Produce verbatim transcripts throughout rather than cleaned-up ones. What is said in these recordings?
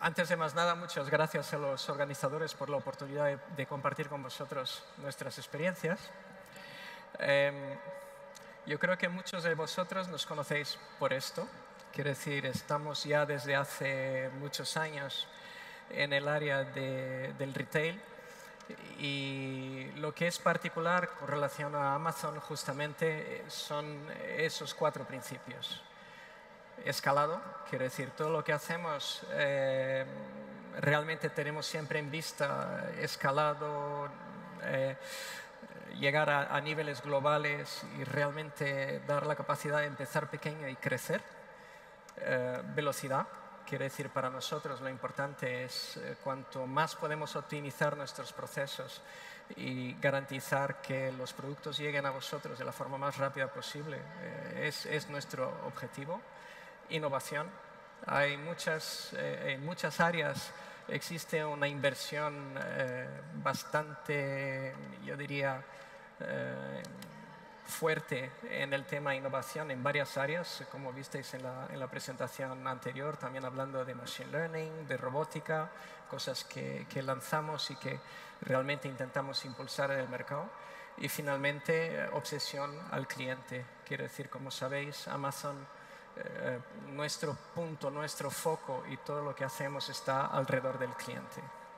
Antes de más nada, muchas gracias a los organizadores por la oportunidad de, de compartir con vosotros nuestras experiencias. Eh, yo creo que muchos de vosotros nos conocéis por esto. Quiero decir, estamos ya desde hace muchos años en el área de, del retail y lo que es particular con relación a Amazon justamente son esos cuatro principios. Escalado, quiere decir, todo lo que hacemos eh, realmente tenemos siempre en vista escalado, eh, llegar a, a niveles globales y realmente dar la capacidad de empezar pequeño y crecer. Eh, velocidad, quiere decir, para nosotros lo importante es eh, cuanto más podemos optimizar nuestros procesos y garantizar que los productos lleguen a vosotros de la forma más rápida posible, eh, es, es nuestro objetivo. Innovación. Hay muchas, eh, en muchas áreas existe una inversión eh, bastante, yo diría, eh, fuerte en el tema innovación en varias áreas, como visteis en la, en la presentación anterior, también hablando de Machine Learning, de robótica, cosas que, que lanzamos y que realmente intentamos impulsar en el mercado. Y finalmente, obsesión al cliente. Quiero decir, como sabéis, Amazon Eh, nuestro punto, nuestro foco y todo lo que hacemos está alrededor del cliente.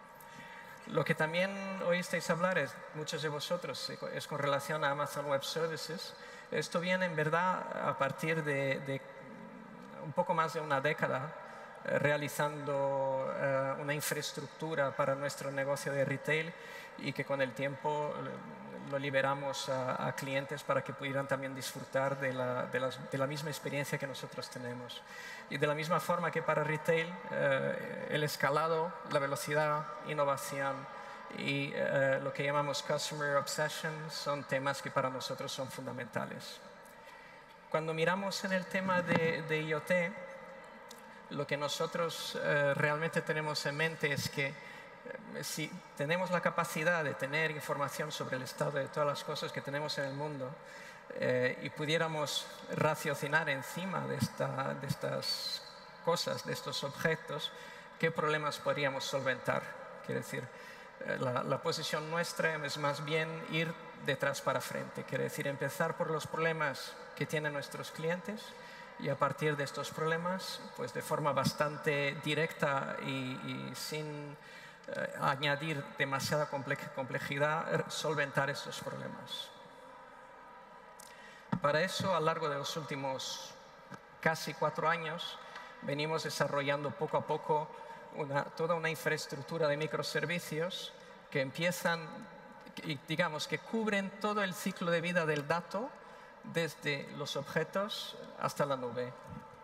Lo que también oísteis hablar, es, muchos de vosotros, es con relación a Amazon Web Services. Esto viene en verdad a partir de, de un poco más de una década eh, realizando eh, una infraestructura para nuestro negocio de retail y que con el tiempo lo liberamos a, a clientes para que pudieran también disfrutar de la, de, las, de la misma experiencia que nosotros tenemos. Y de la misma forma que para retail, eh, el escalado, la velocidad, innovación y eh, lo que llamamos Customer Obsession son temas que para nosotros son fundamentales. Cuando miramos en el tema de, de IoT, lo que nosotros eh, realmente tenemos en mente es que si tenemos la capacidad de tener información sobre el estado de todas las cosas que tenemos en el mundo eh, y pudiéramos raciocinar encima de, esta, de estas cosas, de estos objetos, ¿qué problemas podríamos solventar? Quiere decir, eh, la, la posición nuestra es más bien ir detrás para frente. Quiere decir, empezar por los problemas que tienen nuestros clientes y a partir de estos problemas, pues de forma bastante directa y, y sin Eh, añadir demasiada complejidad, solventar estos problemas. Para eso, a lo largo de los últimos casi cuatro años, venimos desarrollando poco a poco una, toda una infraestructura de microservicios que empiezan, digamos, que cubren todo el ciclo de vida del dato desde los objetos hasta la nube.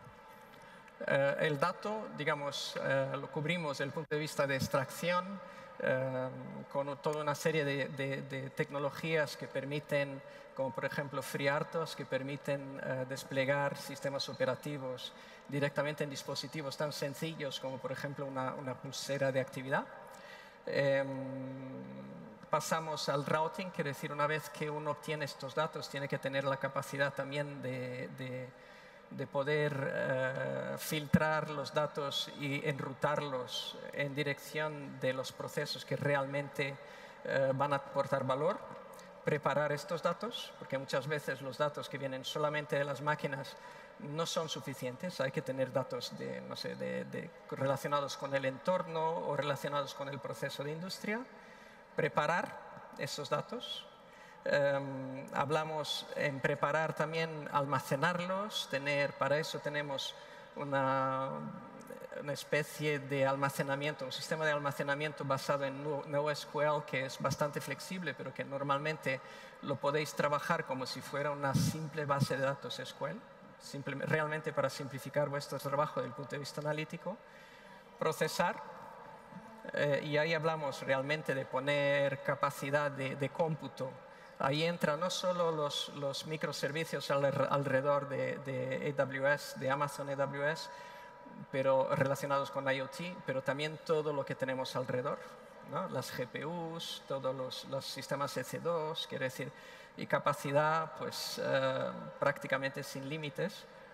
Eh, el dato, digamos, eh, lo cubrimos desde el punto de vista de extracción, eh, con toda una serie de, de, de tecnologías que permiten, como por ejemplo FreeRTOS, que permiten eh, desplegar sistemas operativos directamente en dispositivos tan sencillos como por ejemplo una, una pulsera de actividad. Eh, pasamos al routing, quiere decir, una vez que uno obtiene estos datos, tiene que tener la capacidad también de, de de poder eh, filtrar los datos y enrutarlos en dirección de los procesos que realmente eh, van a aportar valor, preparar estos datos, porque muchas veces los datos que vienen solamente de las máquinas no son suficientes, hay que tener datos de, no sé, de, de, relacionados con el entorno o relacionados con el proceso de industria, preparar esos datos. Um, hablamos en preparar también almacenarlos, tener, para eso tenemos una, una especie de almacenamiento, un sistema de almacenamiento basado en NoSQL que es bastante flexible, pero que normalmente lo podéis trabajar como si fuera una simple base de datos S Q L, simple, realmente para simplificar vuestro trabajo desde el punto de vista analítico. Procesar, eh, y ahí hablamos realmente de poner capacidad de, de cómputo. Ahí entran no solo los, los microservicios alrededor de, de A W S, de Amazon A W S, pero relacionados con IoT, pero también todo lo que tenemos alrededor, ¿no? Las G P Us, todos los, los sistemas E C dos, quiere decir, y capacidad pues, eh, prácticamente sin límites.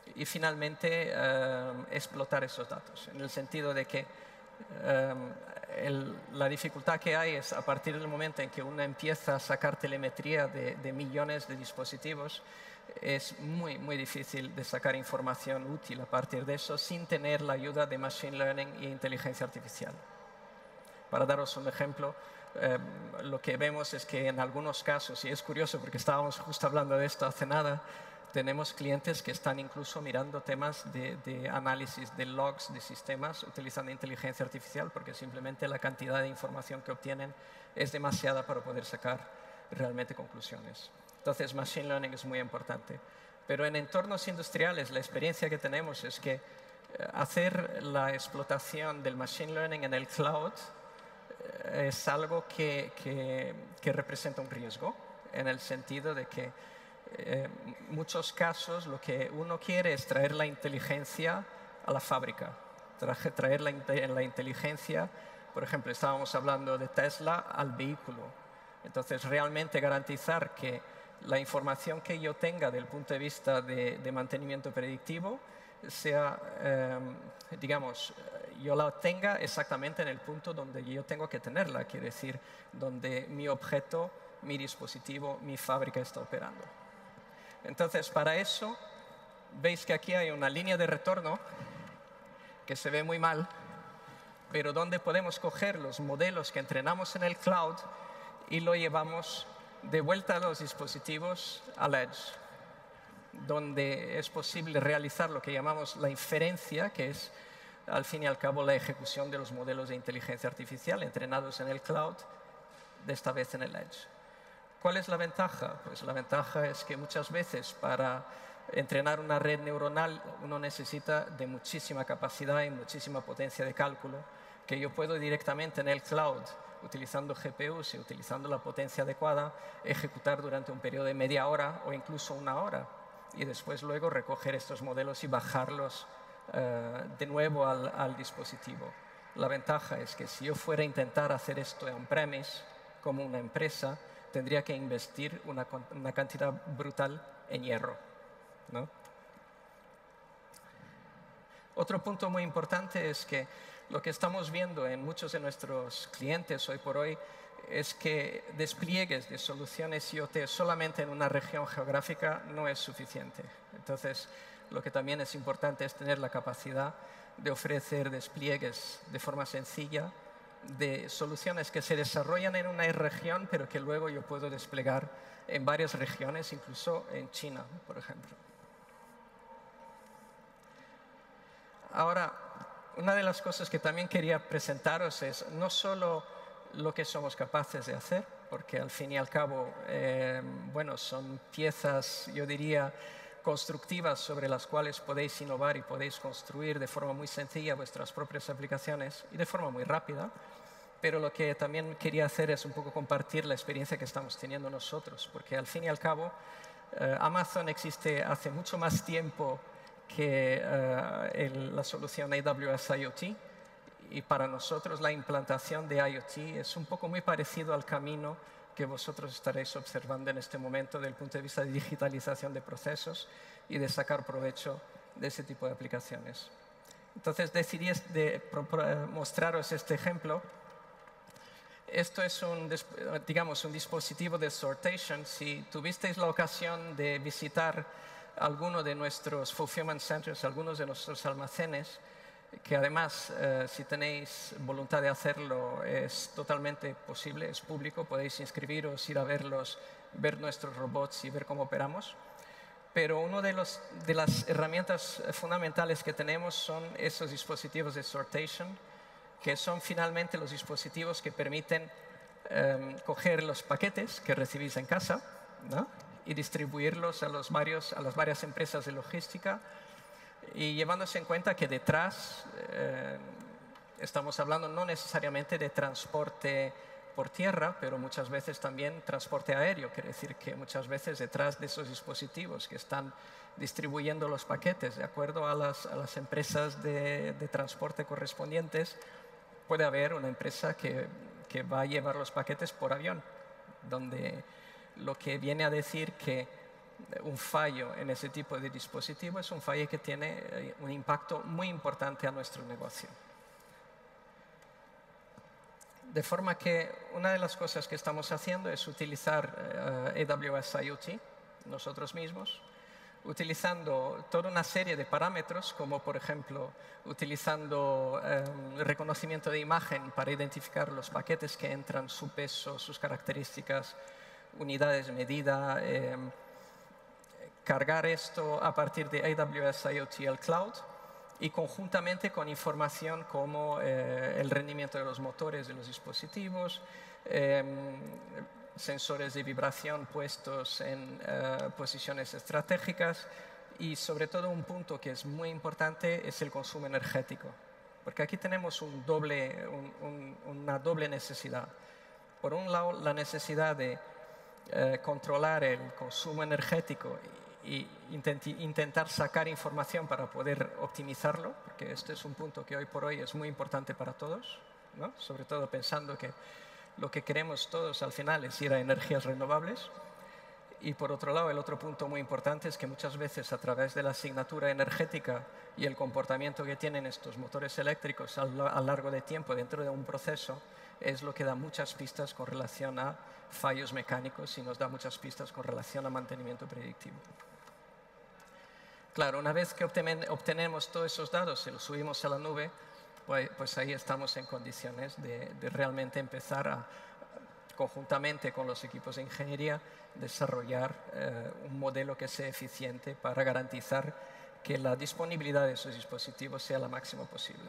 y finalmente eh, explotar esos datos, en el sentido de que eh, el, la dificultad que hay es a partir del momento en que uno empieza a sacar telemetría de, de millones de dispositivos, es muy, muy difícil de sacar información útil a partir de eso sin tener la ayuda de Machine Learning e inteligencia artificial. Para daros un ejemplo, eh, lo que vemos es que en algunos casos, y es curioso porque estábamos justo hablando de esto hace nada, tenemos clientes que están incluso mirando temas de, de análisis de logs de sistemas utilizando inteligencia artificial porque simplemente la cantidad de información que obtienen es demasiada para poder sacar realmente conclusiones. Entonces, Machine Learning es muy importante. Pero en entornos industriales, la experiencia que tenemos es que hacer la explotación del Machine Learning en el cloud es algo que, que, que representa un riesgo, en el sentido de que en eh, muchos casos lo que uno quiere es traer la inteligencia a la fábrica, traje, traer la, la inteligencia, por ejemplo, estábamos hablando de Tesla al vehículo. Entonces, realmente garantizar que la información que yo tenga del punto de vista de, de mantenimiento predictivo sea, eh, digamos, yo la tenga exactamente en el punto donde yo tengo que tenerla, quiere decir, donde mi objeto, mi dispositivo, mi fábrica está operando. Entonces, para eso, veis que aquí hay una línea de retorno que se ve muy mal, pero donde podemos coger los modelos que entrenamos en el cloud y lo llevamos de vuelta a los dispositivos al edge, donde es posible realizar lo que llamamos la inferencia, que es al fin y al cabo la ejecución de los modelos de inteligencia artificial entrenados en el cloud, de esta vez en el edge. ¿Cuál es la ventaja? Pues la ventaja es que muchas veces para entrenar una red neuronal uno necesita de muchísima capacidad y muchísima potencia de cálculo, que yo puedo directamente en el cloud, utilizando G P Us y utilizando la potencia adecuada, ejecutar durante un periodo de media hora o incluso una hora, y después luego recoger estos modelos y bajarlos uh, de nuevo al, al dispositivo. La ventaja es que si yo fuera a intentar hacer esto on-premise, como una empresa, tendría que invertir una, una cantidad brutal en hierro, ¿no? Otro punto muy importante es que lo que estamos viendo en muchos de nuestros clientes hoy por hoy es que despliegues de soluciones I O T solamente en una región geográfica no es suficiente. Entonces, lo que también es importante es tener la capacidad de ofrecer despliegues de forma sencilla de soluciones que se desarrollan en una región, pero que luego yo puedo desplegar en varias regiones, incluso en China, por ejemplo. Ahora, una de las cosas que también quería presentaros es no solo lo que somos capaces de hacer, porque al fin y al cabo, eh, bueno, son piezas, yo diría, constructivas sobre las cuales podéis innovar y podéis construir de forma muy sencilla vuestras propias aplicaciones y de forma muy rápida. Pero lo que también quería hacer es un poco compartir la experiencia que estamos teniendo nosotros, porque al fin y al cabo, eh, Amazon existe hace mucho más tiempo que uh, el, la solución A W S I O T, y para nosotros la implantación de I O T es un poco muy parecido al camino que vosotros estaréis observando en este momento desde el punto de vista de digitalización de procesos y de sacar provecho de ese tipo de aplicaciones. Entonces decidí de mostraros este ejemplo. Esto es un, digamos, un dispositivo de sortation. Si tuvisteis la ocasión de visitar alguno de nuestros fulfillment centers, algunos de nuestros almacenes, que además, eh, si tenéis voluntad de hacerlo, es totalmente posible, es público, podéis inscribiros, ir a verlos, ver nuestros robots y ver cómo operamos. Pero una de, los, de las herramientas fundamentales que tenemos son esos dispositivos de sortation, que son finalmente los dispositivos que permiten eh, coger los paquetes que recibís en casa, ¿no?, y distribuirlos a, los varios, a las varias empresas de logística, y llevándose en cuenta que detrás eh, estamos hablando no necesariamente de transporte por tierra, pero muchas veces también transporte aéreo. Quiere decir que muchas veces detrás de esos dispositivos que están distribuyendo los paquetes de acuerdo a las, a las empresas de, de transporte correspondientes, puede haber una empresa que, que va a llevar los paquetes por avión, donde lo que viene a decir que un fallo en ese tipo de dispositivo es un fallo que tiene un impacto muy importante a nuestro negocio. De forma que una de las cosas que estamos haciendo es utilizar uh, A W S IoT nosotros mismos, utilizando toda una serie de parámetros, como por ejemplo utilizando um, reconocimiento de imagen para identificar los paquetes que entran, su peso, sus características, unidades de medida, eh, cargar esto a partir de A W S IoT al cloud y conjuntamente con información como eh, el rendimiento de los motores de los dispositivos, eh, sensores de vibración puestos en eh, posiciones estratégicas y sobre todo un punto que es muy importante es el consumo energético. Porque aquí tenemos un doble, un, un, una doble necesidad. Por un lado, la necesidad de eh, controlar el consumo energético y intentar sacar información para poder optimizarlo, porque este es un punto que hoy por hoy es muy importante para todos, ¿no? Sobre todo pensando que lo que queremos todos al final es ir a energías renovables. Y por otro lado, el otro punto muy importante es que muchas veces a través de la asignatura energética y el comportamiento que tienen estos motores eléctricos a lo largo de tiempo dentro de un proceso es lo que da muchas pistas con relación a fallos mecánicos y nos da muchas pistas con relación a mantenimiento predictivo. Claro, una vez que obtenemos todos esos datos y los subimos a la nube, pues, pues ahí estamos en condiciones de, de realmente empezar a, conjuntamente con los equipos de ingeniería, desarrollar eh, un modelo que sea eficiente para garantizar que la disponibilidad de esos dispositivos sea la máxima posible.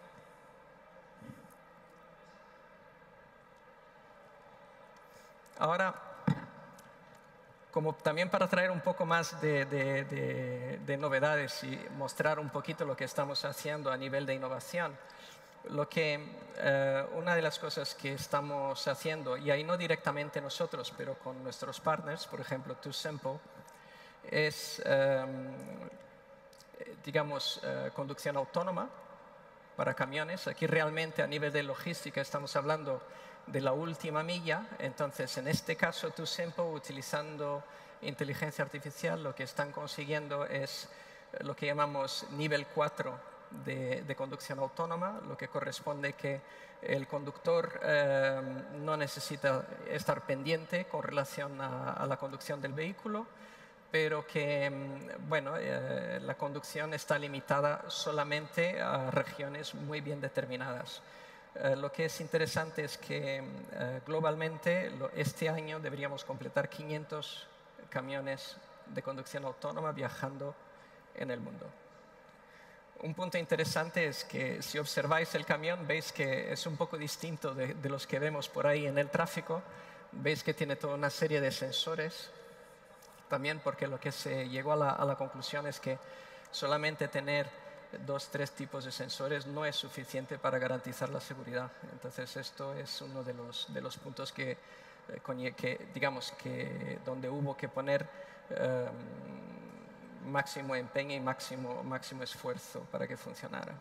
Ahora, como también para traer un poco más de, de, de, de novedades y mostrar un poquito lo que estamos haciendo a nivel de innovación, lo que, eh, una de las cosas que estamos haciendo, y ahí no directamente nosotros, pero con nuestros partners, por ejemplo, TuSimple, es, eh, digamos, eh, conducción autónoma para camiones. Aquí realmente a nivel de logística estamos hablando de la última milla. Entonces, en este caso, TuSimple, utilizando inteligencia artificial, lo que están consiguiendo es lo que llamamos nivel cuatro de, de conducción autónoma, lo que corresponde que el conductor eh, no necesita estar pendiente con relación a, a la conducción del vehículo, pero que bueno, eh, la conducción está limitada solamente a regiones muy bien determinadas. Eh, lo que es interesante es que eh, globalmente lo, este año deberíamos completar quinientos camiones de conducción autónoma viajando en el mundo. Un punto interesante es que si observáis el camión veis que es un poco distinto de, de los que vemos por ahí en el tráfico. Veis que tiene toda una serie de sensores. También porque lo que se llegó a la, a la conclusión es que solamente tener dos, tres tipos de sensores no es suficiente para garantizar la seguridad. Entonces, esto es uno de los, de los puntos que, eh, que, digamos, que donde hubo que poner eh, máximo empeño y máximo, máximo esfuerzo para que funcionara.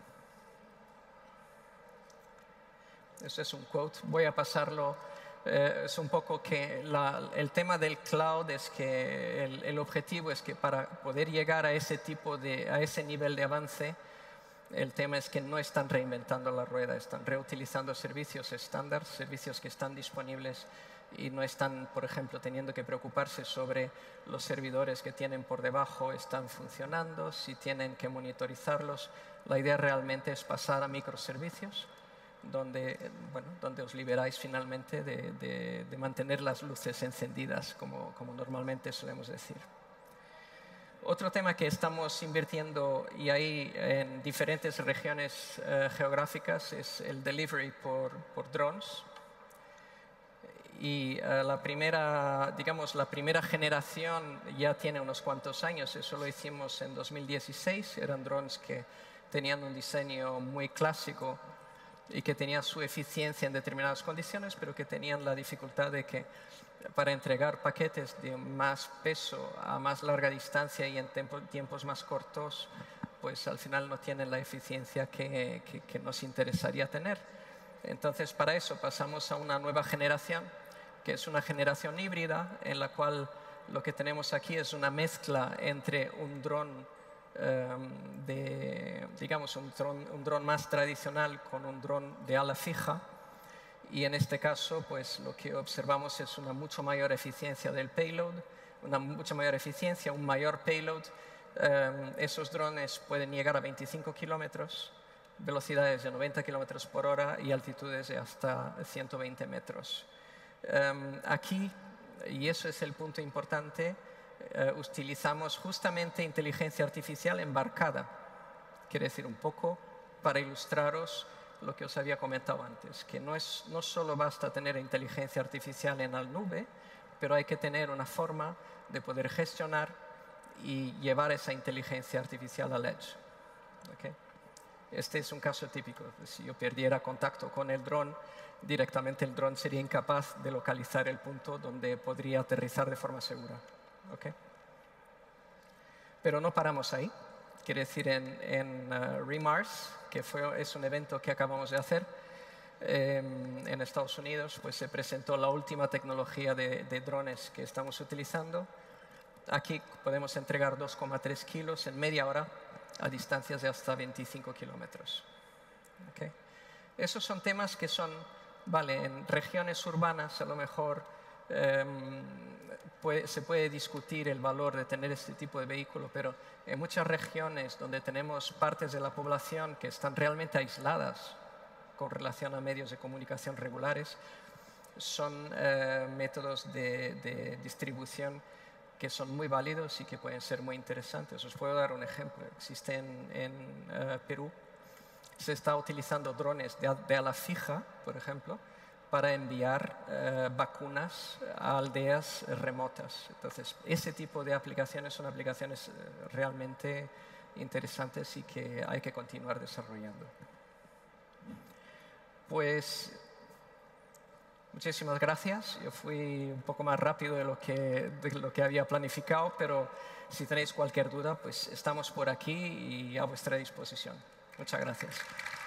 Eso es un quote. Voy a pasarlo. Eh, es un poco que la, el tema del cloud es que el, el objetivo es que para poder llegar a ese tipo de, a ese nivel de avance, el tema es que no están reinventando la rueda, están reutilizando servicios estándar, servicios que están disponibles y no están, por ejemplo, teniendo que preocuparse sobre los servidores que tienen por debajo, están funcionando, si tienen que monitorizarlos. La idea realmente es pasar a microservicios, donde, bueno, donde os liberáis finalmente de, de, de mantener las luces encendidas, como, como normalmente solemos decir. Otro tema que estamos invirtiendo, y ahí en diferentes regiones eh, geográficas, es el delivery por, por drones. Y uh, la primera, digamos, la primera generación ya tiene unos cuantos años. Eso lo hicimos en dos mil dieciséis. Eran drones que tenían un diseño muy clásico y que tenían su eficiencia en determinadas condiciones, pero que tenían la dificultad de que para entregar paquetes de más peso a más larga distancia y en tiempo, tiempos más cortos, pues al final no tienen la eficiencia que, que, que nos interesaría tener. Entonces, para eso pasamos a una nueva generación, que es una generación híbrida en la cual lo que tenemos aquí es una mezcla entre un dron um, de, digamos, un dron, un dron más tradicional con un dron de ala fija. Y en este caso, pues lo que observamos es una mucho mayor eficiencia del payload, una mucha mayor eficiencia, un mayor payload. Um, esos drones pueden llegar a veinticinco kilómetros, velocidades de noventa kilómetros por hora y altitudes de hasta ciento veinte metros. Um, aquí, y eso es el punto importante, uh, utilizamos justamente inteligencia artificial embarcada. Quiere decir, un poco para ilustraros lo que os había comentado antes, que no, es, no solo basta tener inteligencia artificial en la nube, pero hay que tener una forma de poder gestionar y llevar esa inteligencia artificial al edge. ¿Okay? Este es un caso típico. Si yo perdiera contacto con el dron, directamente el dron sería incapaz de localizar el punto donde podría aterrizar de forma segura. ¿Okay? Pero no paramos ahí. Quiere decir, en, en uh, Remars, que fue, es un evento que acabamos de hacer eh, en Estados Unidos, pues se presentó la última tecnología de, de drones que estamos utilizando. Aquí podemos entregar dos coma tres kilos en media hora a distancias de hasta veinticinco kilómetros. ¿Okay? Esos son temas que son, vale, en regiones urbanas a lo mejor eh, puede, se puede discutir el valor de tener este tipo de vehículo, pero en muchas regiones donde tenemos partes de la población que están realmente aisladas con relación a medios de comunicación regulares, son eh, métodos de, de distribución que son muy válidos y que pueden ser muy interesantes. Os puedo dar un ejemplo. Existe en, en uh, Perú, se está utilizando drones de, de ala fija, por ejemplo, para enviar uh, vacunas a aldeas remotas. Entonces, ese tipo de aplicaciones son aplicaciones uh, realmente interesantes y que hay que continuar desarrollando. Pues, muchísimas gracias. Yo fui un poco más rápido de lo que, de lo que había planificado, pero si tenéis cualquier duda, pues estamos por aquí y a vuestra disposición. Muchas gracias.